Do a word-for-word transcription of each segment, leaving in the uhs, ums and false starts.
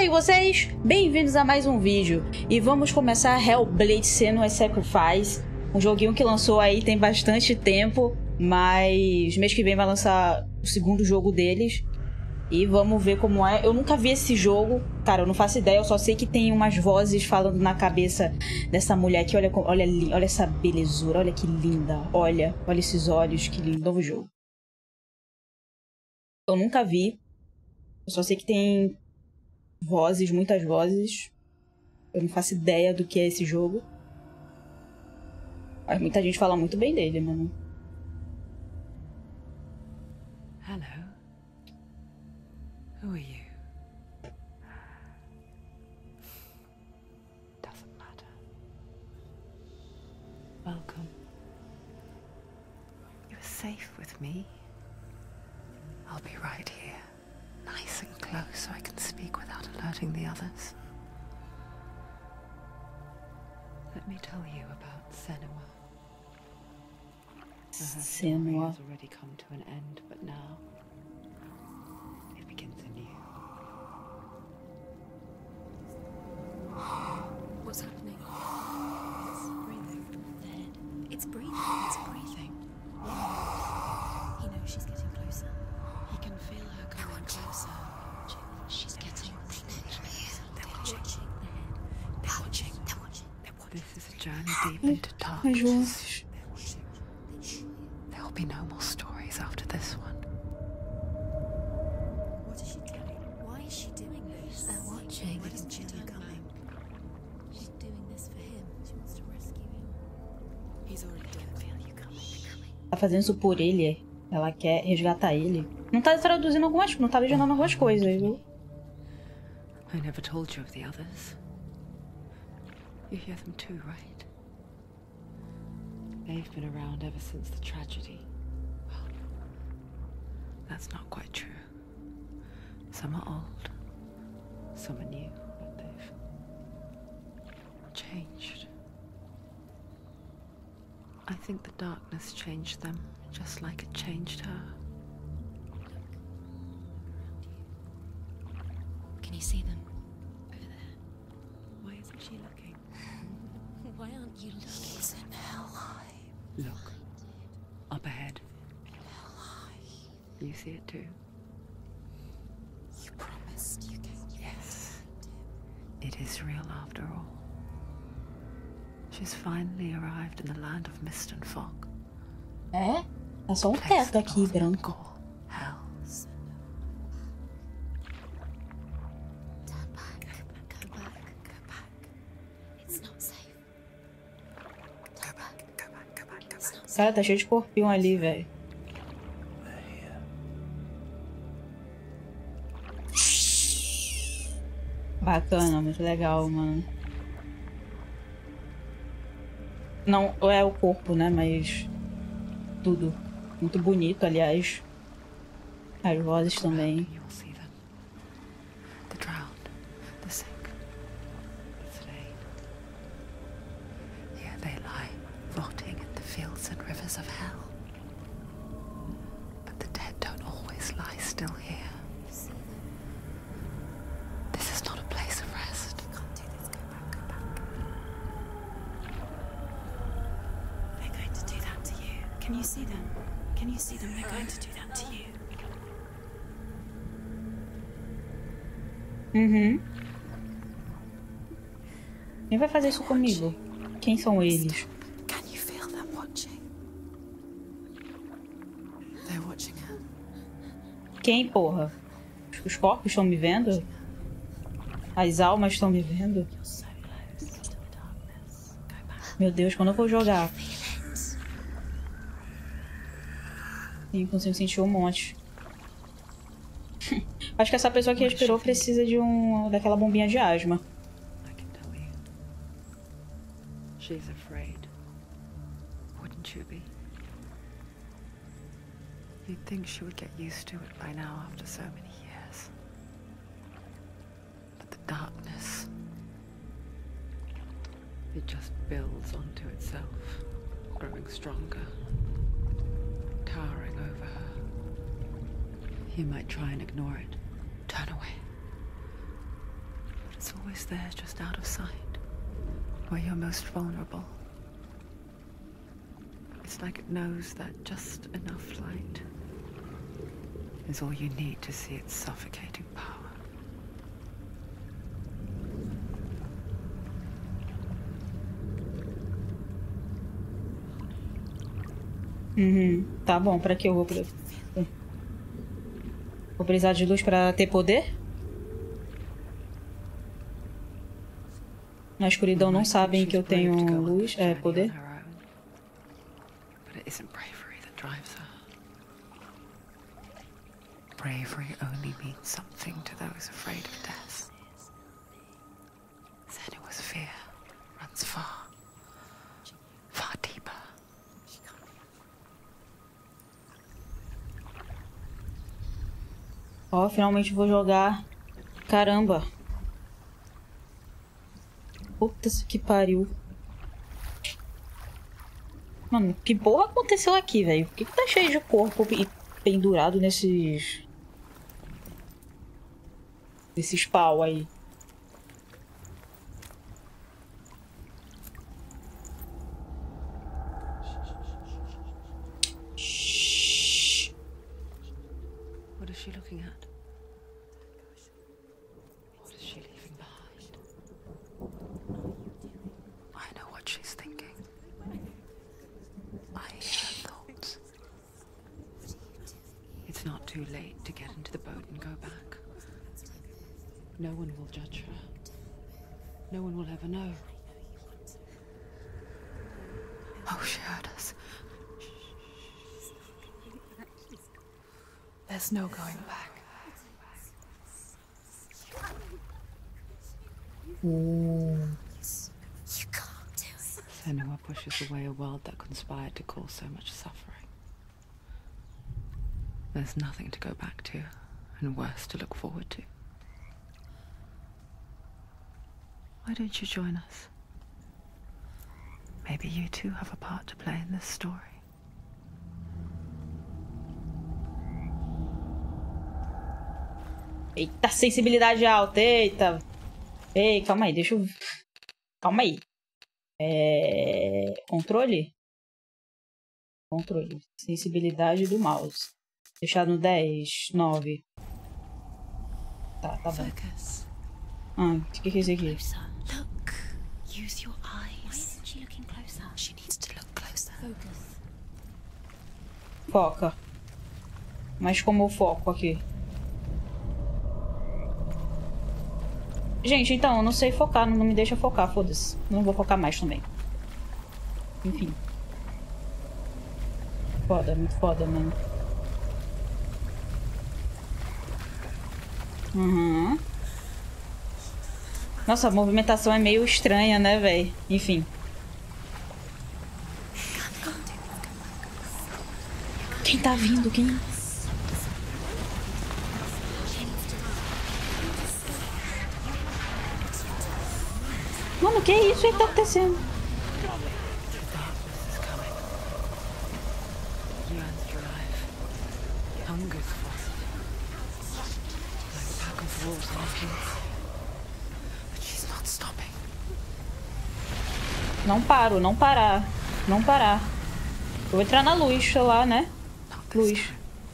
aí vocês? Bem-vindos a mais um vídeo. E vamos começar Hellblade: Senua's Sacrifice. Um joguinho que lançou aí tem bastante tempo, mas mês que vem vai lançar o segundo jogo deles. E vamos ver como é. Eu nunca vi esse jogo, cara, eu não faço ideia. Eu só sei que tem umas vozes falando na cabeça dessa mulher aqui. Olha, olha, olha essa belezura, olha que linda. Olha, olha esses olhos, que lindo. Novo jogo. Eu nunca vi. Eu só sei que tem vozes, muitas vozes. Eu não faço ideia do que é esse jogo. Mas muita gente fala muito bem dele, mano. Hello. Who are you? Doesn't matter. Welcome. You're safe with me. I'll be right here, nice and close so I can speak without alerting the others. Let me tell you about Senua. Her story Senua. has already come to an end, but now it begins anew. What's happening? It's breathing. The head. It's breathing. It's breathing. He knows she's getting closer. He can feel her coming closer. She's getting closer. They're watching. The head. They're watching. They're watching. They're watching. This is a journey deep into As darkness. vozes. There will be no more stories after this one. What is she doing? Why is she doing this? They're watching. Why doesn't she feel you coming? She's doing this for him. She wants to rescue him. He's already dead. Feel you coming. Tá fazendo isso por ele. Ela quer resgatar ele. Não tá traduzindo algumas coisas, não tá legendando algumas coisas, viu? I never told you of the others. You hear them too, right? They've been around ever since the tragedy. Well, that's not quite true. Some are old, some are new, but they've changed. I think the darkness changed them, just like it changed her. Can you see them? Over there. Why isn't she looking? Why aren't you looking? He's in Helheim. Look, up ahead. You see it too? You promised you gave me. Yes. It is real after all. She's finally arrived in the land of mist and fog. É? Tá só um teto aqui, branco. Hell. Turn back. Go back. Go back. It's not safe. Go back. Go back. Go back. Go back. Cara, tá cheio de corpinho ali, velho. Bacana, muito legal, mano. Não é o corpo, né? Mas tudo. Muito bonito, aliás. As vozes também. You will see them. The drowned, the sick, the slain. Here they lie, rotting in the fields and rivers of hell. But the dead don't always lie still here. This is not a place of rest. You can't do this. Go back. Go back. They're going to do that to you. Can you see them? Can you see them? They're going to do that to you. Uhum. Quem vai fazer isso comigo? Quem são eles? Can you feel them watching? They're watching her. Quem, porra? Os corpos estão me vendo? As almas estão me vendo? You're so close to the darkness. Go back. Meu Deus, quando eu vou jogar? Feel it. Sim, consigo sentir um monte. Acho que essa pessoa que respirou precisa de um daquela bombinha de asma. I can tell you. She's afraid. Wouldn't you be? You'd think she would get used to it by now after so many years. But the darkness, it just builds onto itself, growing stronger, towering over her. You might try and ignore it. Turn away. It's always there, just out of sight, where you're most vulnerable. It's like it knows that just enough light is all you need to see its suffocating power. Uhum. Tá bom, pra que eu vou... Vou precisar de luz pra ter poder? Na escuridão não sabem que eu tenho luz, é, poder? But it isn't bravery that drives her. Bravery only means something to those afraid of death. Senua's fear runs far, far deeper. Ó, oh, finalmente vou jogar. Caramba. Puta que pariu. Mano, que porra aconteceu aqui, velho? Por que, que tá cheio de corpo e pendurado nesses... Nesses pau aí? What is she looking at? What is she leaving behind? I know what she's thinking. I hear her thoughts. It's not too late to get into the boat and go back. No one will judge her. No one will ever know. Oh, she heard us. There's no going back. Hum. You can't do it. Senua pushes away a world that conspired to cause so much suffering. There's nothing to go back to, and worse to look forward to. Why don't you join us? Maybe you too have a part to play in this story. Eita, sensibilidade alta, eita. Ei, calma aí, deixa eu... Calma aí. É... Controle? Controle. Sensibilidade do mouse. Deixar no dez, nove. Tá, tá bom. Focus. Ah, o que que é isso aqui? Closer. Look. Use your eyes. Why isn't she looking closer? She needs to look closer. Focus. Foca. Mas como eu foco aqui? Gente, então, eu não sei focar, não me deixa focar, foda-se. Não vou focar mais também. Enfim. Foda, muito foda, mano. Uhum. Nossa, a movimentação é meio estranha, né, velho? Enfim. Quem tá vindo? Quem? Mano, que é isso aí que tá acontecendo? Não paro, não parar. Não parar. Eu vou entrar na luz, sei lá, né? Luz.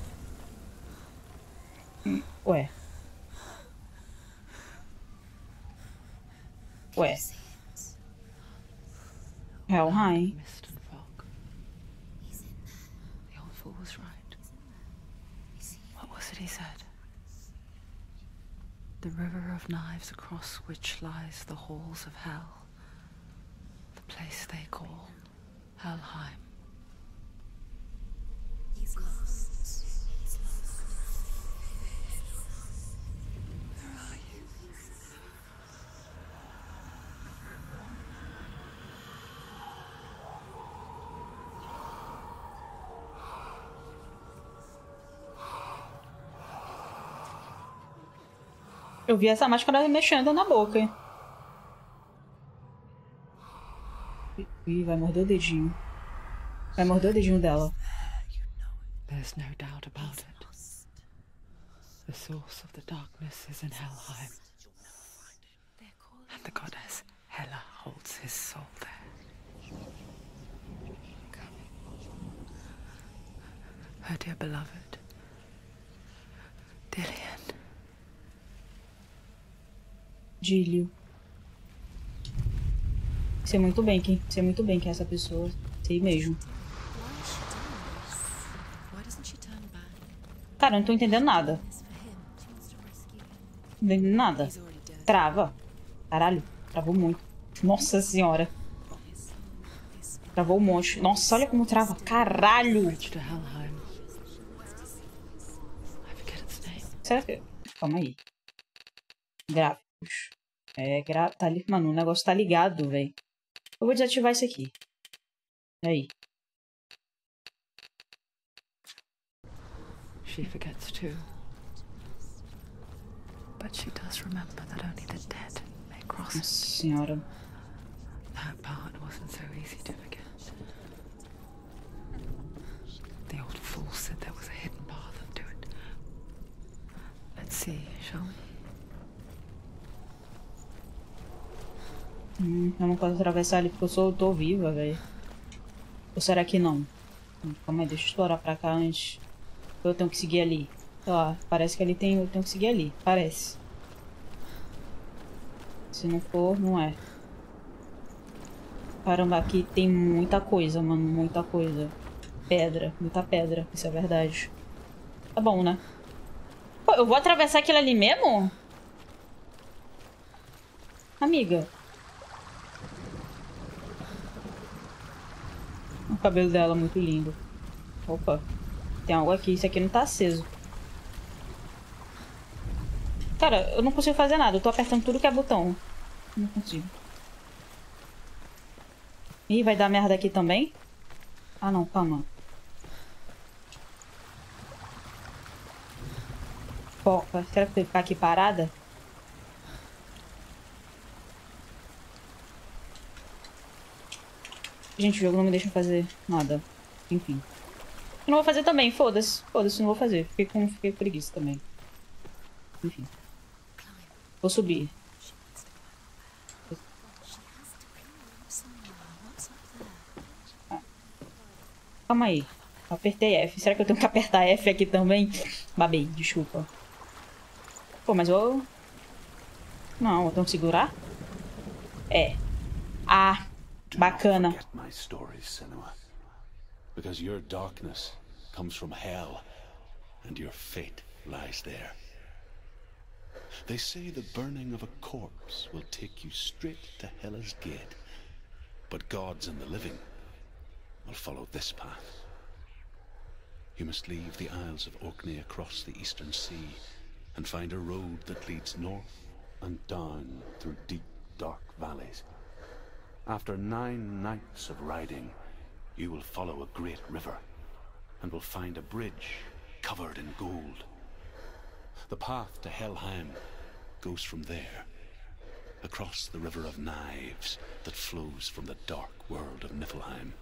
Hum, Ué. Ué. Helheim. Mist and fog. The old fool was right. What was it he said? The river of knives across which lies the halls of hell. The place they call Helheim. He's lost. He's lost. Where are you? Eu vi essa máscara mexendo na boca, hein? Ih, vai morder o dedinho. Vai morder o dedinho dela. There's no doubt about it. The source of the darkness is in Helheim. There beloved. Dillian. Dilio. Sei muito bem quem, sei muito bem quem é essa pessoa. Sei mesmo. Cara, eu não tô entendendo nada. Não tô entendendo nada. Trava. Caralho, travou muito. Nossa senhora. Travou um monte. Nossa, olha como trava. Caralho. Será que... Calma aí. Gráficos. É, gra... tá ali... Mano, o negócio tá ligado, velho. Eu vou desativar isso aqui. Aí. She forgets too. But she does remember that only the dead may cross. Nossa senhora. That part wasn't so easy to forget. The old fool said there was a hidden path to it. Let's see, shall we? Hum, eu não posso atravessar ali porque eu sou, tô viva, velho. Ou será que não? Hum, calma aí, deixa eu explorar pra cá antes. Eu tenho que seguir ali. Sei lá, parece que ali tem... Eu tenho que seguir ali. Parece. Se não for, não é. Caramba, aqui tem muita coisa, mano. Muita coisa. Pedra. Muita pedra. Isso é verdade. Tá bom, né? Pô, eu vou atravessar aquilo ali mesmo? Amiga. O cabelo dela é muito lindo. Opa. Tem algo aqui. Isso aqui não tá aceso. Cara, eu não consigo fazer nada. Eu tô apertando tudo que é botão. Não consigo. Ih, vai dar merda aqui também? Ah, não. Calma. Foca. Será que eu tenho que ficar aqui parada? Gente, o jogo não me deixa fazer nada. Enfim. Eu não vou fazer também, foda-se. Foda-se, não vou fazer. Fiquei com, fiquei com preguiça também. Enfim. Vou subir. Ah. Calma aí. Apertei F. Será que eu tenho que apertar F aqui também? Babei, desculpa. Pô, mas eu... Não, eu tenho que segurar? É. Ah, bacana. Because your darkness comes from hell, and your fate lies there. They say the burning of a corpse will take you straight to Hela's gate, but gods and the living will follow this path. You must leave the Isles of Orkney across the eastern sea, and find a road that leads north and down through deep, dark valleys. After nine nights of riding, you will follow a great river, and will find a bridge covered in gold. The path to Helheim goes from there, across the River of Knives that flows from the dark world of Niflheim.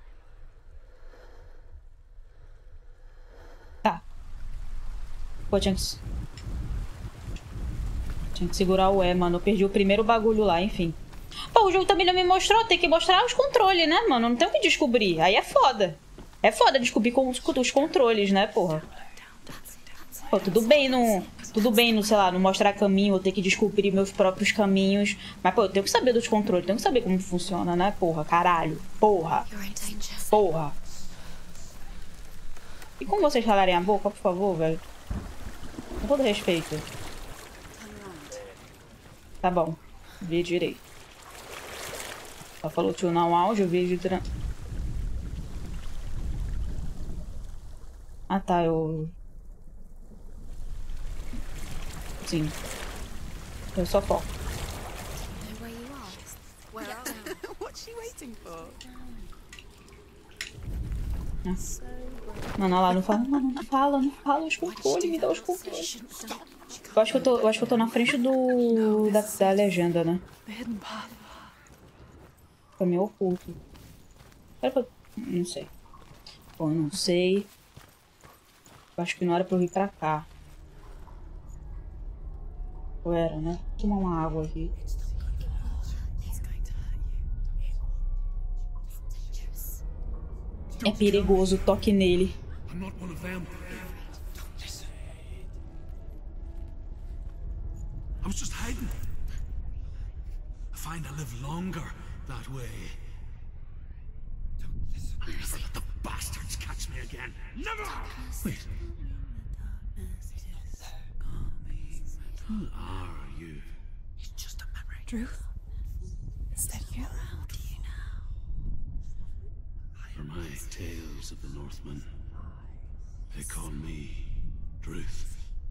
Tá. Pô, tinha que... Tinha que segurar o E, mano. Eu perdi o primeiro bagulho lá, enfim. Pô, o jogo também não me mostrou. Tem que mostrar os controles, né, mano? Não tem o que descobrir. Aí é foda. É foda descobrir com os, com os controles, né, porra? Pô, tudo bem no... Tudo bem no, sei lá, não mostrar caminho, eu ter que descobrir meus próprios caminhos. Mas, pô, eu tenho que saber dos controles. Tenho que saber como funciona, né, porra? Caralho. Porra. Porra. E como vocês calarem a boca, por favor, velho? Com todo respeito. Tá bom. Vi direito. Só falou tio não áudio, vídeo... Tra... Ah, tá, eu... Sim. Eu só foco. Mano, olha lá, não fala, não, não fala, não fala os controles, me dá os controles. Eu acho que eu tô, eu acho que eu tô na frente do... da, da legenda, né? Caminho oculto. Não sei. Bom, não sei. Eu acho que não era pra eu vir pra cá. Ou era, né? Vou tomar uma água aqui. É perigoso, toque nele. I'm not one of them. I was just hiding. I find I live longer that way. I'll never let the bastards catch me again. Never! Wait. Who are you? It's just a memory. Druth? Is that you? For my tales of the Northmen, they call me Druth.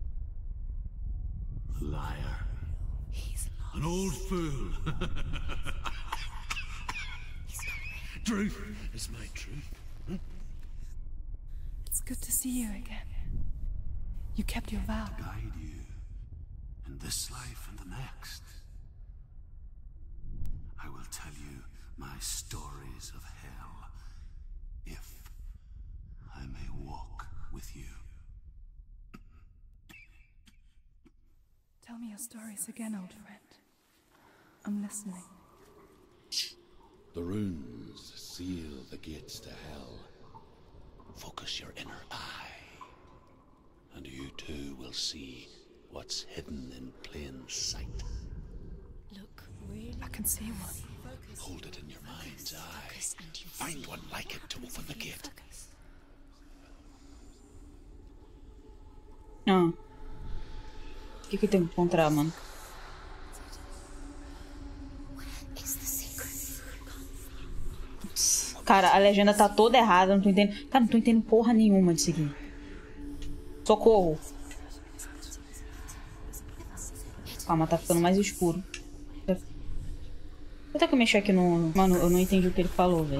A liar. He's lost. An old fool. Truth is my truth. Huh? It's good to see you again. You kept your vow. Guide you in this life and the next. I will tell you my stories of hell, if I may walk with you. Tell me your stories again, old friend. I'm listening. The runes seal the gates to hell. Focus your inner eye, and you too will see what's hidden in plain sight. Look, really. I can see one. Focus. Hold it in your mind's eye. Focus and you Find see one like it what to happens open the if you gate. focus. Ah. O que que tem que encontrar, mano? Cara, a legenda tá toda errada, não tô entendendo. Cara, não tô entendendo porra nenhuma disso aqui. Socorro. Calma, tá ficando mais escuro. Vou ter que mexer aqui no... Mano, eu não entendi o que ele falou, velho.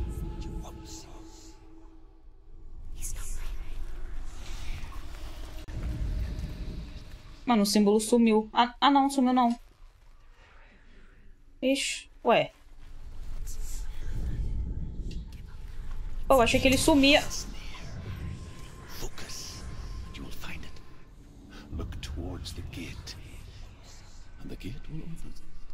Mano, o símbolo sumiu. Ah, ah não, sumiu não. Ixi, ué. Pô, eu achei que ele sumia. Focus, and you will find it. Look towards the gate, and the gate will open.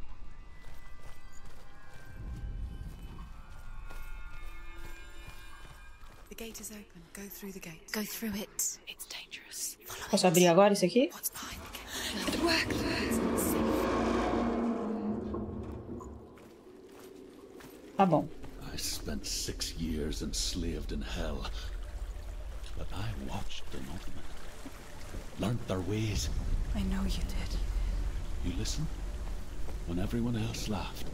The gate is open. Go through the gate. Go through it. It's dangerous. Follow Posso it. abrir agora isso aqui? What's behind the gate? It worked. Tá bom. I spent six years enslaved in hell, but I watched the Northmen, learnt their ways. I know you did. You listened when everyone else laughed.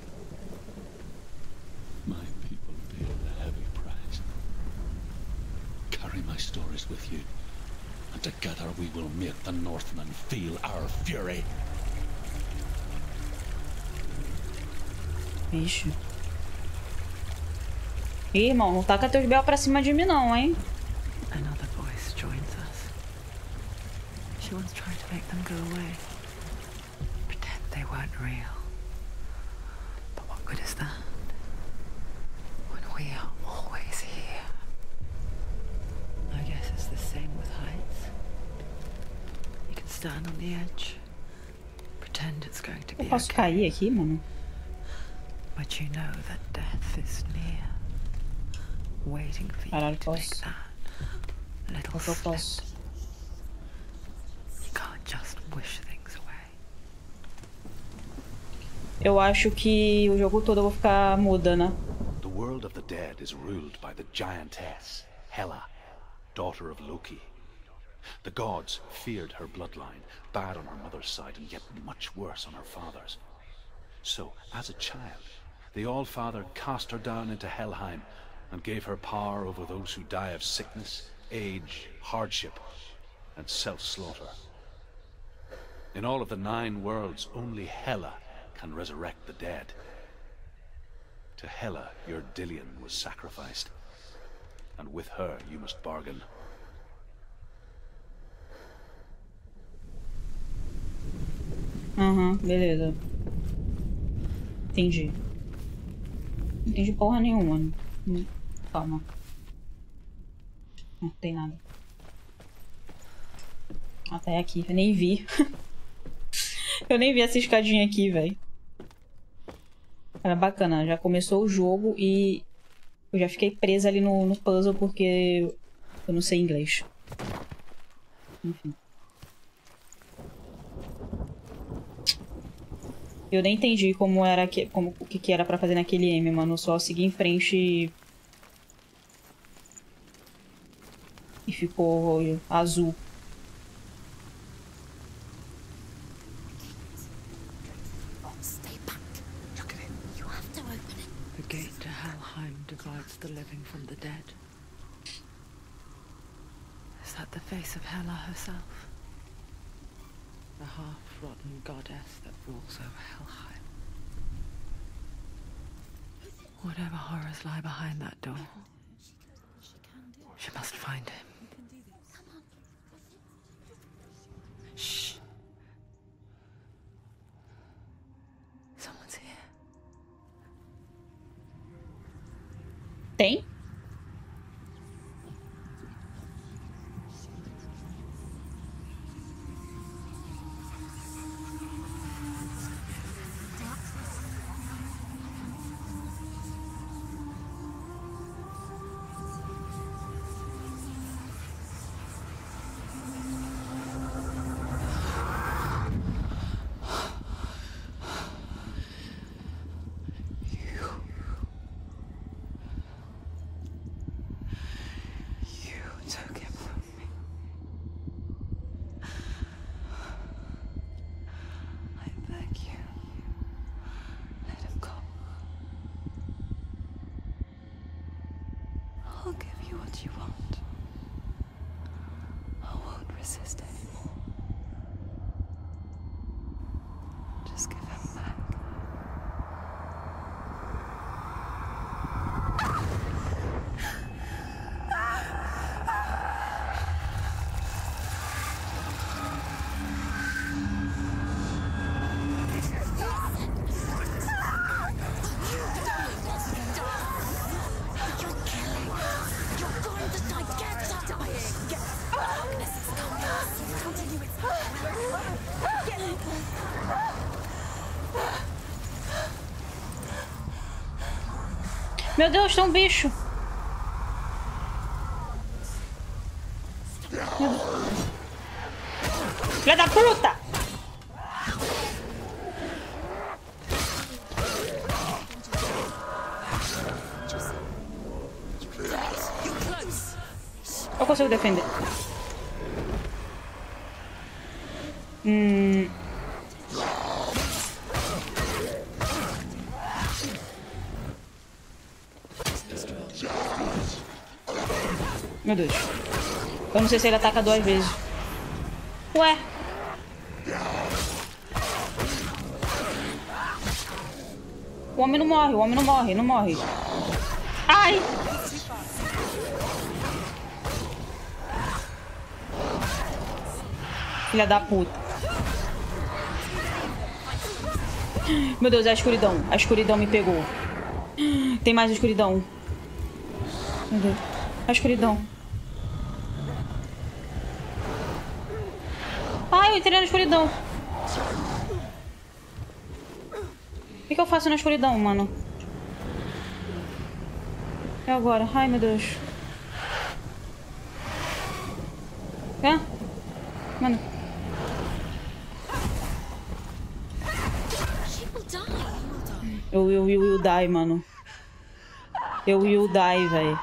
My people paid a heavy price. Carry my stories with you, and together we will make the Northmen feel our fury. Ixi. Ih, irmão, não taca teus bel pra cima de mim não, hein? Another voice joins us. She once tried to make them go away. Pretend they weren't real. But what good is that? When we are always here. I guess it's the same with heights. You can stand on the edge. Pretend it's going to be Eu posso okay. cair aqui, mano? But you know that death is near. Waiting for you Caralho, to make posso. that little Posso, eu slip. posso. You can't just wish things away. Eu acho que o jogo todo eu vou ficar muda, né? The world of the dead is ruled by the giantess, Hela, daughter of Loki. The gods feared her bloodline, bad on her mother's side and yet much worse on her father's. So, as a child, the All-Father cast her down into Helheim and gave her power over those who die of sickness, age, hardship, and self-slaughter. In all of the nine worlds, only Hela can resurrect the dead. To Hela, your Dillion was sacrificed, and with her you must bargain. Aham, uhum, beleza. Entendi. Não entendi porra nenhuma. Hum, calma. Não tem nada. Até aqui, eu nem vi. Eu nem vi essa escadinha aqui, velho. Era bacana, já começou o jogo e eu já fiquei presa ali no, no puzzle porque Eu não sei inglês. Enfim. Eu nem entendi como era que, como, o que, que era pra fazer naquele M, mano. Eu só segui em frente e... E ficou azul. Stay back. Look at it. You have to open it. The gate to Helheim divides the living from the dead. Is that the face of Hela herself? The half-rotten goddess that rules over Helheim. Whatever horrors lie behind that door, she must find him. Shh. Someone's here. Tem? I'll give you what you want. I won't resist anymore. Just give him back. Meu Deus, tem um bicho. Filha da puta! Eu consigo defender. Hum... Meu Deus. Eu não sei se ele ataca duas vezes. Ué. O homem não morre, o homem não morre, não morre. Ai! Filha da puta. Meu Deus, é a escuridão. A escuridão me pegou. Tem mais escuridão. Meu Deus. A escuridão. Ai, eu entrei na escuridão. O que, que eu faço na escuridão, mano? É agora. Ai, meu Deus. É? Mano. Eu will, will, will die, mano. Eu will die, velho.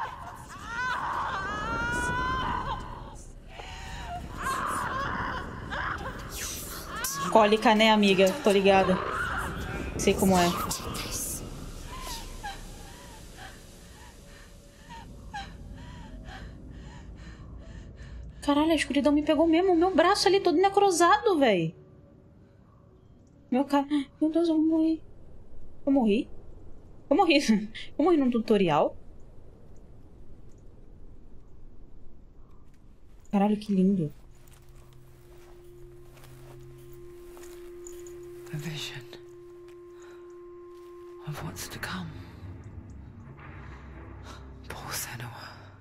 Cólica, né, amiga? Tô ligada. Sei como é. Caralho, a escuridão me pegou mesmo. Meu braço ali todo necrosado, velho. Meu cara... Meu Deus, eu vou morrer. Eu morri? Eu morri. Eu morri num tutorial? Caralho, que lindo. A vision of what's to come. Poor Senua.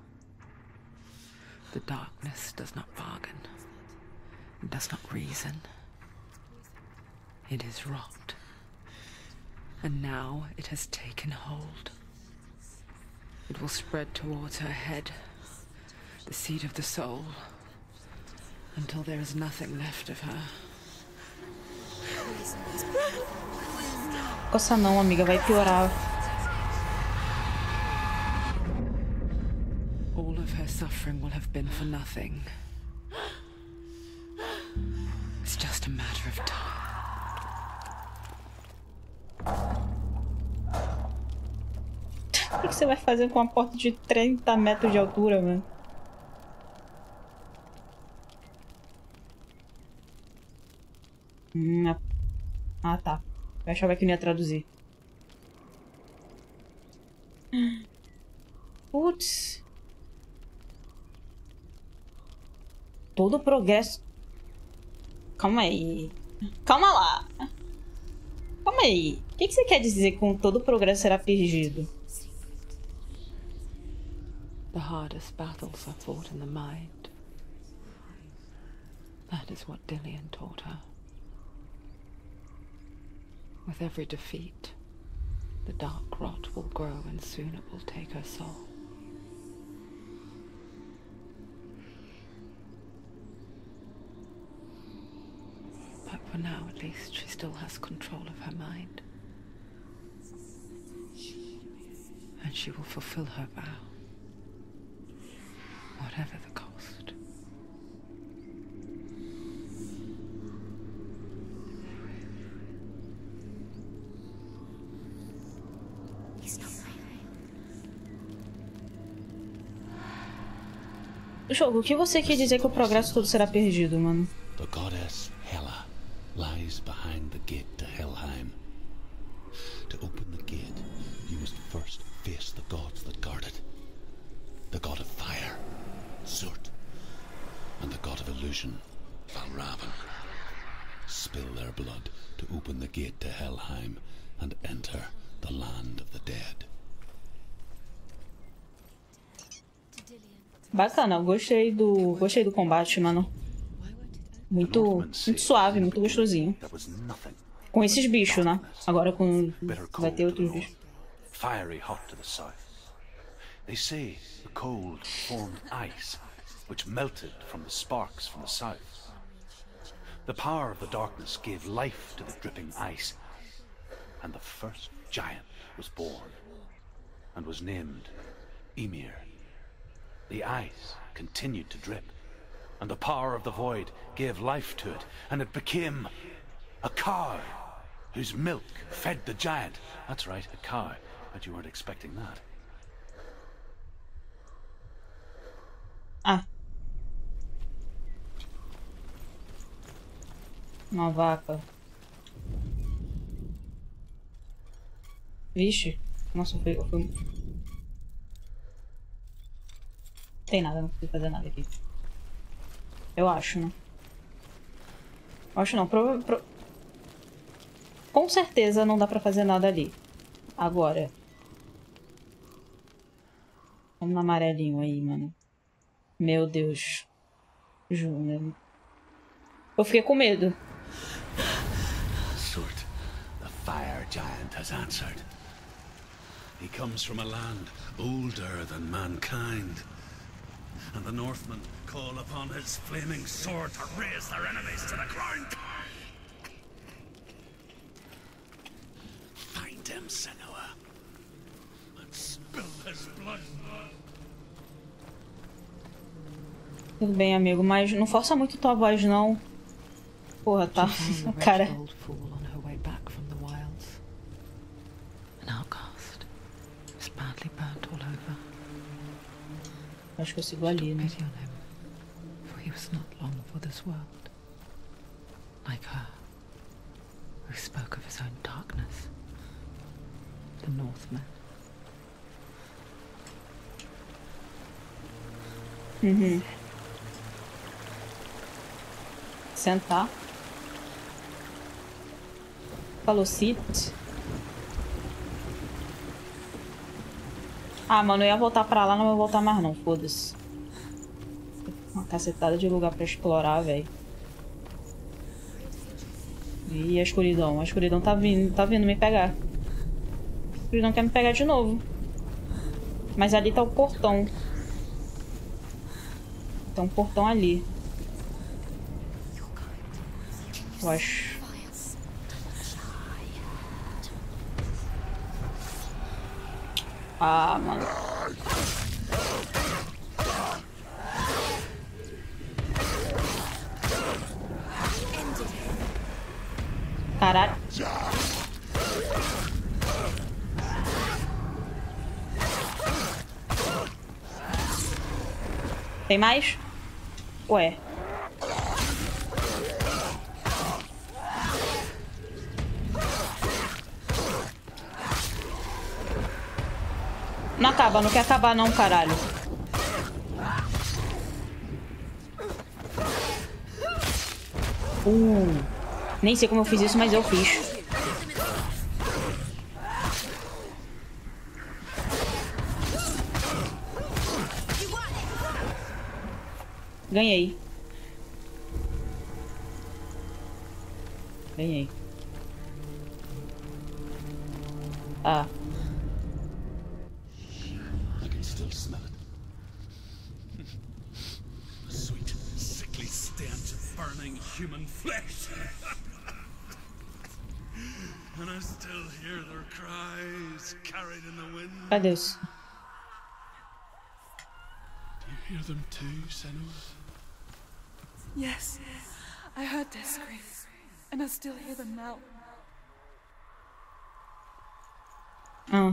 The darkness does not bargain. It does not reason. It is rot. And now it has taken hold. It will spread towards her head, The seed of the soul. Until there is nothing left of her. Coça não, amiga, vai piorar. All of her suffering will have been for nothing. It's just a matter of time. O que você vai fazer com uma porta de trinta metros de altura, mano? Hum, ah, tá. Eu achava que não ia traduzir. Putz. Todo o progresso... Calma aí. Calma lá. Calma aí. O que, que você quer dizer com todo o progresso será perdido? The hardest battles are fought in the mind. That is what Dillian taught her. With every defeat, the dark rot will grow and soon it will take her soul. But for now, at least, she still has control of her mind. And she will fulfill her vow, whatever the cost. Jogo, o que você quer dizer que o progresso todo será perdido, mano? The goddess Hela lies behind the gate to Helheim. To open the gate, you must first face the gods that guard it. The god of fire, Surt, and the god of illusion, Valravn. Spill their blood to open the gate to Helheim and enter the land of the dead. Bacana, gostei do, gostei do combate, mano. Muito, muito suave, muito gostosinho. Com esses bichos, né? Agora com vai ter outros bichos. Fiery hot to the south. They say the cold formed ice, which melted from the sparks from the south. The power of the darkness gave life to the dripping ice, and the first giant was born, and was named Ymir. The ice continued to drip, and the power of the void gave life to it, and it became a cow, whose milk fed the giant. That's right, a cow. Bet you weren't expecting that. Ah. Uma vaca. Vixe. Nossa, foi... foi... Tem nada, não consigo fazer nada aqui. Eu acho, né? Eu acho não. Pro, pro... Com certeza não dá pra fazer nada ali. Agora. Vamos no amarelinho aí, mano. Meu Deus. Júnior. Eu fiquei com medo. Surt, the fire giant has answered. He comes from a land older than mankind. And the Northmen call upon his flaming sword to raise their enemies to the ground. Find him, Senua, and spill his blood. Tudo bem, amigo, mas não força muito tua voz, não. Porra, tá. Cara. Acho que eu sigo ali, né? For he was not long for this world. Like her, who spoke of his own darkness. The Northmen. Uhum. Sentar. Falou sit. Ah, mano, eu ia voltar pra lá, não vou voltar mais não, foda-se. Uma cacetada de lugar pra explorar, velho. E a escuridão? A escuridão tá vindo, tá vindo me pegar. A escuridão quer me pegar de novo. Mas ali tá o portão. Tem um portão ali. Eu acho. Ah, mano. Caralho. Tem mais? Ué. Não acaba, não quer acabar não, caralho. Uh, nem sei como eu fiz isso, mas eu fiz. Ganhei. Ganhei. Ah. I can still smell it. The sweet, sickly stench of burning human flesh. And I still hear their cries carried in the wind. Cadê isso? You hear them too, Senua? Yes, I heard their screams, and I still hear them now. Ah.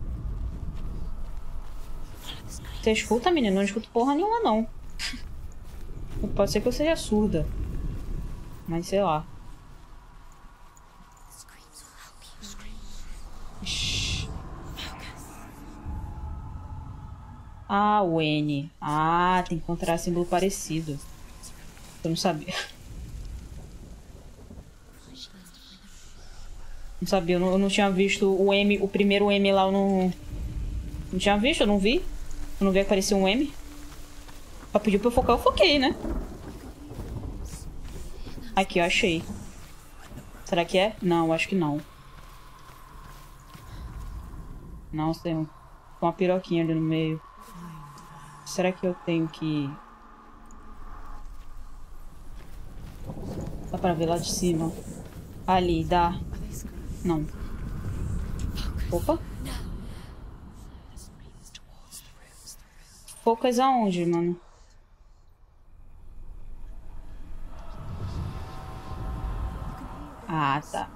Você escuta, menino? Não escuto porra nenhuma, não. Pode ser que eu seja surda. Mas sei lá. Shhh. Ah, o N. Ah, tem que encontrar símbolo parecido. Eu não sabia. Não sabia, eu não, eu não tinha visto o M, o primeiro M lá, eu não... Não tinha visto, eu não vi. Eu não vi aparecer um M. Ela pediu pra eu focar, eu foquei, né? Aqui, eu achei. Será que é? Não, acho que não. Não, tem um, uma piroquinha ali no meio. Será que eu tenho que... Dá pra ver lá de cima. Ali, dá. Não. Opa. Focas aonde, mano? Ah, tá.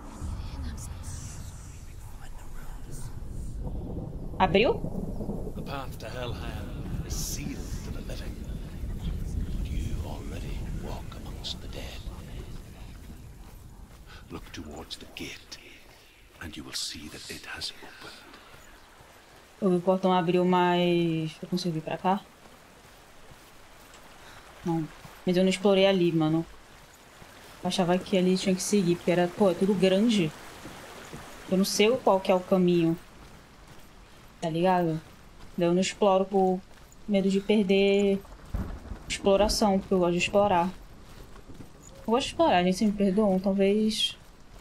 Abriu? The path to Helheim is sealed to the living, but you already walk amongst the dead. Look towards the gate, and you will see that it has opened. O portão abriu, mas eu consigo ir pra cá? Não. Mas eu não explorei ali, mano. Eu achava que ali tinha que seguir, porque era, pô, é tudo grande. Eu não sei qual que é o caminho. Tá ligado? Daí eu não exploro por medo de perder exploração, porque eu gosto de explorar. Eu gosto de explorar, gente, se me perdoam, talvez...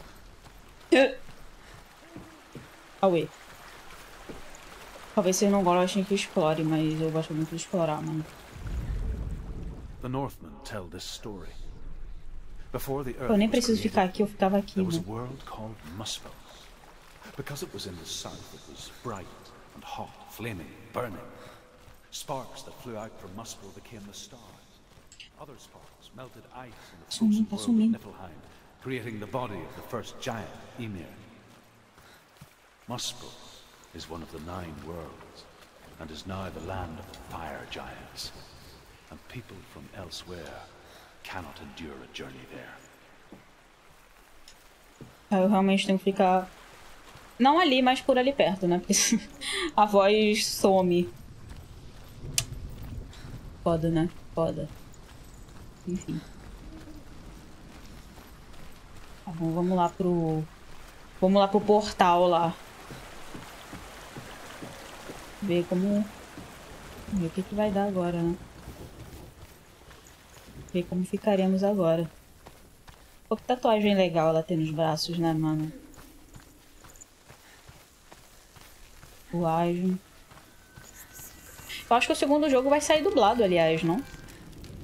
Auê. Talvez vocês não gostem que explore, mas eu gosto muito de explorar, mano. The Northmen tell this story. Before the earth Eu nem was preciso created, ficar aqui, eu ficava aqui, there was a né? world called Muspel. Because it was in the south, it was bright and hot, flaming, burning. Sparks that flew out from Muspel became the stars. Other sparks melted ice in the frozen Tá world of sumindo. Niflheim, creating the body of the first giant, Ymir. Muspel is one of the nine worlds, and is now the land of the fire giants. And people from elsewhere cannot endure a journey there. Eu realmente tenho que ficar... Não ali, mas por ali perto, né? Porque a voz some. Foda, né? Foda. Enfim. Tá bom, vamos lá pro... Vamos lá pro portal lá. Ver como... Ver o que que vai dar agora, né? Ver como ficaremos agora. Pô, que tatuagem legal ela tem nos braços, né, mano? Tatuagem. Eu acho que o segundo jogo vai sair dublado, aliás, não?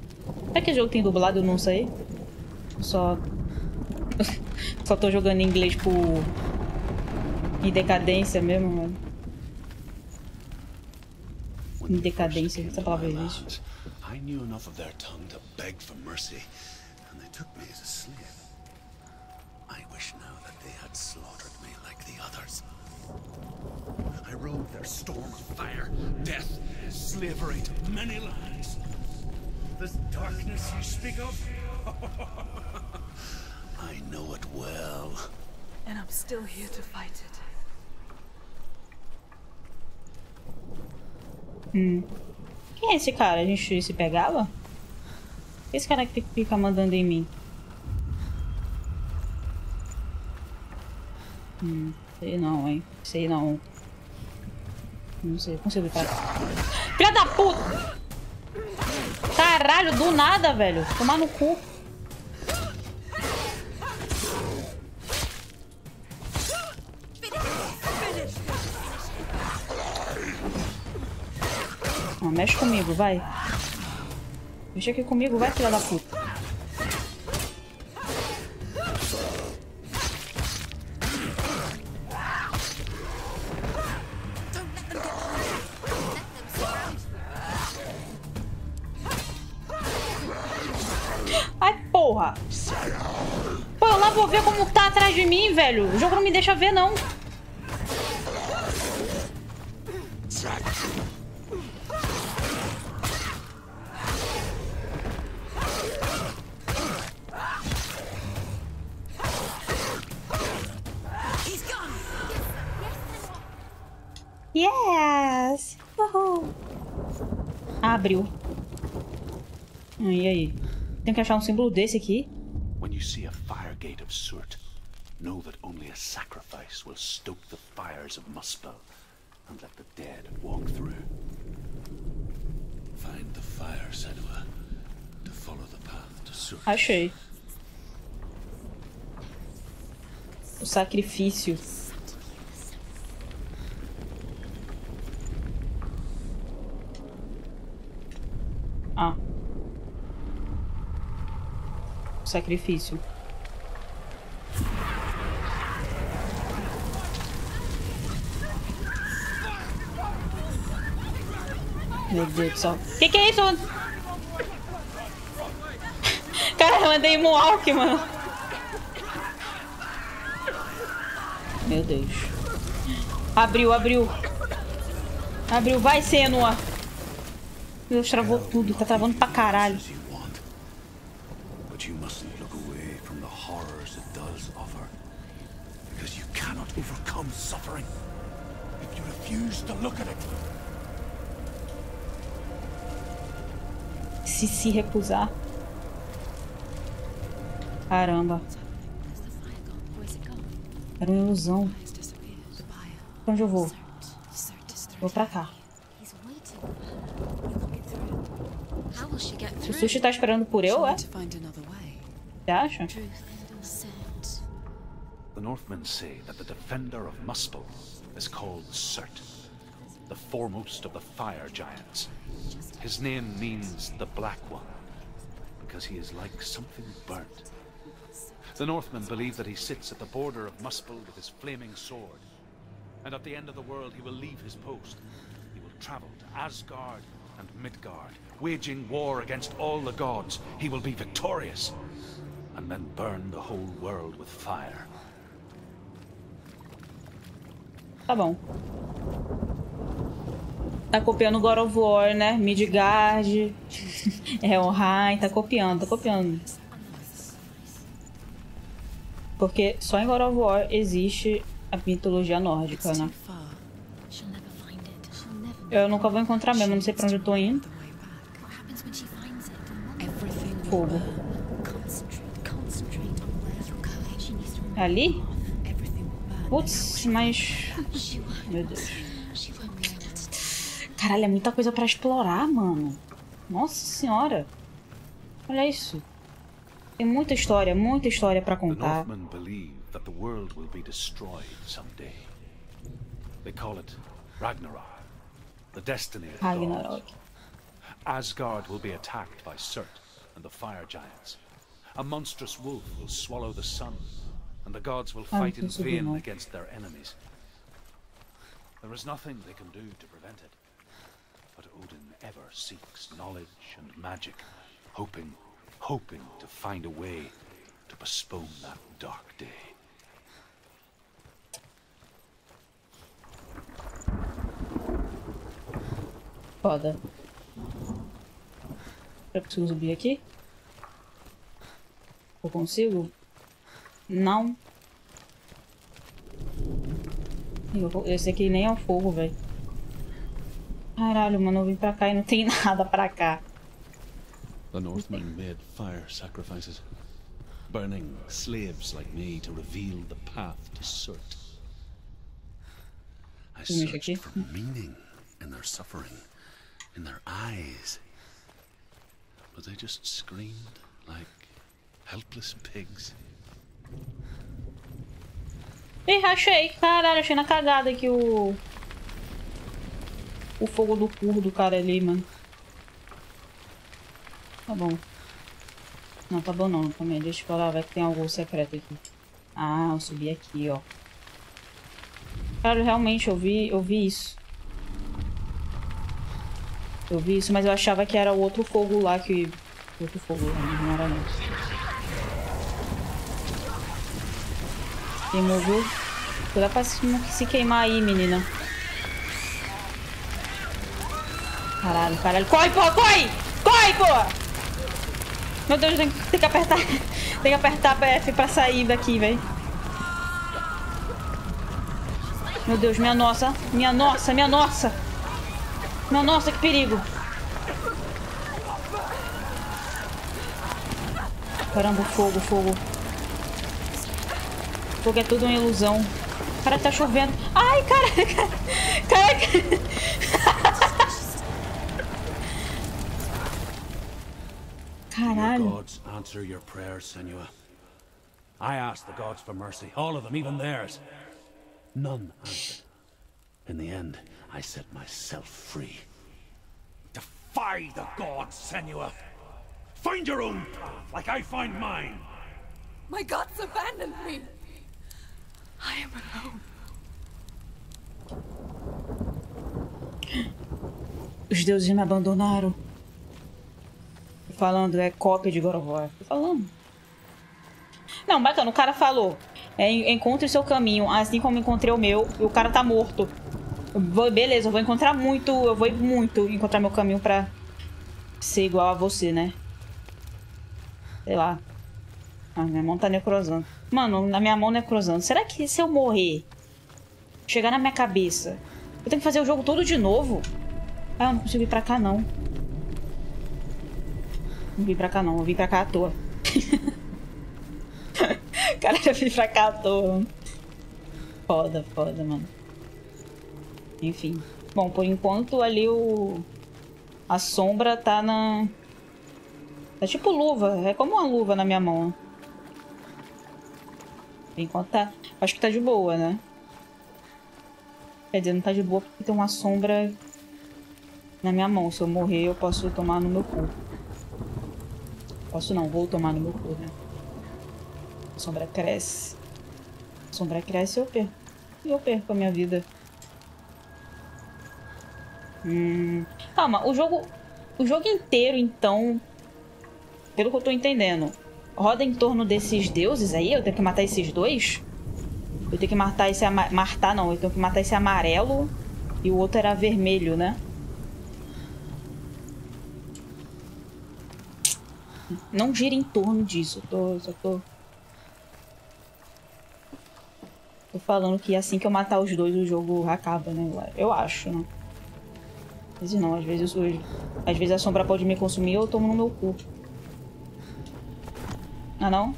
Será que jogo tem dublado? Eu não sei. Só... Só tô jogando em inglês por... Em decadência mesmo, mano. Em decadência, essa palavra existe. I knew enough of their tongue to beg for mercy, and they took me as a slave. I wish now that they had slaughtered me like the others. I rode their storm of fire, death, slavery to many lands. This darkness you speak of, I know it well. And I'm still here to fight it. Hum. Quem é esse cara? A gente se pegava? Esse cara que fica mandando em mim. Hum, sei não, hein? Sei não. Não sei, consigo ficar. Filha da puta! Caralho, do nada, velho. Tomar no cu. Não, mexe comigo, vai. Mexe aqui comigo, vai, filha da puta. Ai, porra. Pô, eu lá vou ver como tá atrás de mim, velho. O jogo não me deixa ver, não. Yes! Uhul. Abriu. Ah, e aí? Tem que achar um símbolo desse aqui. When you see a fire gate of Surt, know that only a sacrifice will stoke the fires of Muspel and let the dead walk through. Find the fire, Senua, to follow the path to Surt. Achei. O sacrifício. Ah. O sacrifício. Meu Deus do céu. Que que é isso? Cara, eu mandei Moonwalk, mano. Meu Deus. Abriu, abriu. Abriu, vai, Senua. Meu Deus, travou tudo. Tá travando pra caralho. But you mustn't look away from the horrors it does offer. Because you cannot overcome suffering if you refuse to look at it. Se se recusar. Caramba. Era uma ilusão. Pra onde eu vou? Vou pra cá. O Sushi tá esperando por eu, é? Você acha? The Northmen say that the defender of Muspel is called Surt, the foremost of the fire giants. His name means the Black One, because he is like something burnt. The Northmen believe that he sits at the border of Muspel with his flaming sword, and at the end of the world he will leave his post. He will travel to Asgard and Midgard, waging war against all the gods. He will be victorious, and then burn the whole world with fire. Tá bom. Tá copiando God of War, né? Midgard, Helheim, tá copiando, tá copiando. Porque só em God of War existe a mitologia nórdica, né? Eu nunca vou encontrar mesmo, não sei pra onde eu tô indo. Fogo. Ali? Putz, mas... Meu Deus. Caralho, é muita coisa pra explorar, mano. Nossa senhora. Olha isso. Tem muita história, muita história pra contar. The Northmen believe that the world will be destroyed someday. They call it Ragnarok, the destiny of the gods. Asgard will be attacked by Surt, and the fire giants. A monstrous wolf will swallow the sun, and the gods will fight in vain against their enemies. There is nothing they can do to prevent it, but Odin ever seeks knowledge and magic, hoping, hoping to find a way to postpone that dark day. Foda. Eu preciso subir aqui? Eu consigo? Não. Esse aqui nem é o fogo, velho. Caralho, mano, eu vim pra cá e não tem nada pra cá. The Northmen made fire sacrifices, burning slaves like me to reveal the path to Surt. I searched for meaning in their suffering, in their eyes, but they just screamed like helpless pigs. Ih, achei. Caralho, achei na cagada aqui o... O fogo do cu do cara ali, mano. Tá bom. Não, tá bom não. Também deixa eu lá, vai que tem algo secreto aqui. Ah, eu subi aqui, ó. Cara, realmente, eu vi, eu vi isso. Eu vi isso, mas eu achava que era o outro fogo lá que... Outro fogo lá, não era não. Queimou, viu? Cuidado pra se queimar aí, menina. Caralho, caralho. Corre, porra, corre! Corre, porra! Meu Deus, tem, tem que apertar... Tem que apertar B F pra sair daqui, velho. Meu Deus, minha nossa. Minha nossa, minha nossa. Minha nossa, que perigo. Caramba, fogo, fogo. Fogo é tudo uma ilusão. Cara, tá chovendo. Ai, caraca. Caraca. Caralho. Your gods answer your prayers, Senua. I asked the gods for mercy, all of them, even theirs. None answered. In the end, I set myself free. Defy the gods, Senua. Find your own path, like I find mine. My gods abandoned me. I am alone. Os deuses me abandonaram. Tô falando, é cópia de God of War. Tô falando. Não, bacana, o cara falou. É, encontre o seu caminho, assim como encontrei o meu, e o cara tá morto. Eu vou, beleza, eu vou encontrar muito, eu vou muito encontrar meu caminho pra ser igual a você, né? Sei lá. Ah, minha mão tá necrosando. Mano, na minha mão necrosando. Será que se eu morrer, chegar na minha cabeça, eu tenho que fazer o jogo todo de novo? Ah, eu não consigo ir pra cá, não. Não vim pra cá, não. Eu vim pra cá à toa. Cara, eu vim pra cá à toa, mano. Foda, foda, mano. Enfim. Bom, por enquanto ali o... A sombra tá na... É tipo luva. É como uma luva na minha mão. Por enquanto tá... Acho que tá de boa, né? Quer dizer, não tá de boa porque tem uma sombra na minha mão. Se eu morrer, eu posso tomar no meu cu. Posso não, vou tomar no meu cu, né? A sombra cresce. A sombra cresce e eu perco. E eu perco a minha vida. Hum... Calma, o jogo... O jogo inteiro, então... Pelo que eu tô entendendo, roda em torno desses deuses aí? Eu tenho que matar esses dois? Eu tenho que matar esse... Ama... Matar não, eu tenho que matar esse amarelo. E o outro era vermelho, né? Não gira em torno disso. Eu tô... Só tô... Tô falando que assim que eu matar os dois, o jogo acaba, né? Eu acho, né? Às vezes não, às vezes eu... Às vezes a sombra pode me consumir e eu tomo no meu cu. Ah, não?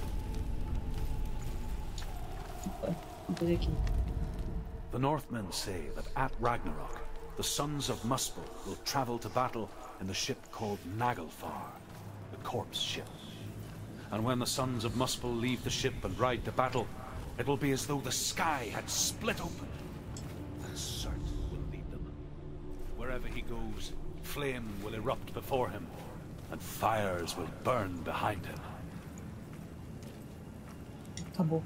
Vamos fazer aqui. The Northmen say that at Ragnarok, the sons of Muspel will travel to battle in the ship called Naglfar, the corpse ship. And when the sons of Muspel leave the ship and ride to battle, it will be as though the sky had split open. And Surt will lead them. Wherever he goes, flame will erupt before him. and fires will burn behind him. Acabou.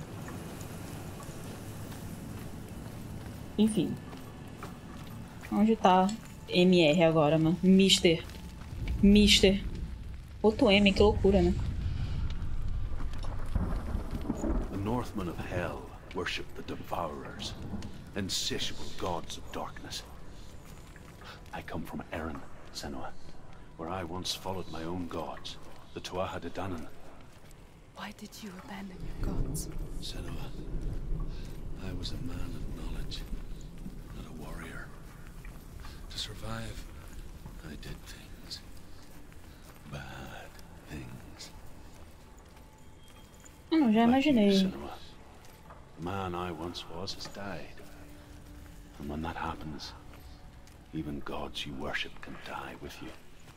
Enfim. Onde tá M R agora, mano? Mister. Mister. Outro M, que loucura, né? The Northmen of Hell worship the Devourers, insatiable gods of darkness. I come from Erin, Senua, where I once followed my own gods, the Tuatha De Danann. Why did you abandon your gods? Senua, I was a man of knowledge, not a warrior. To survive, I did things. Bad things. Eu não, já Like you, imaginei. Senua. The man I once was has died. And when that happens, even gods you worship can die with you.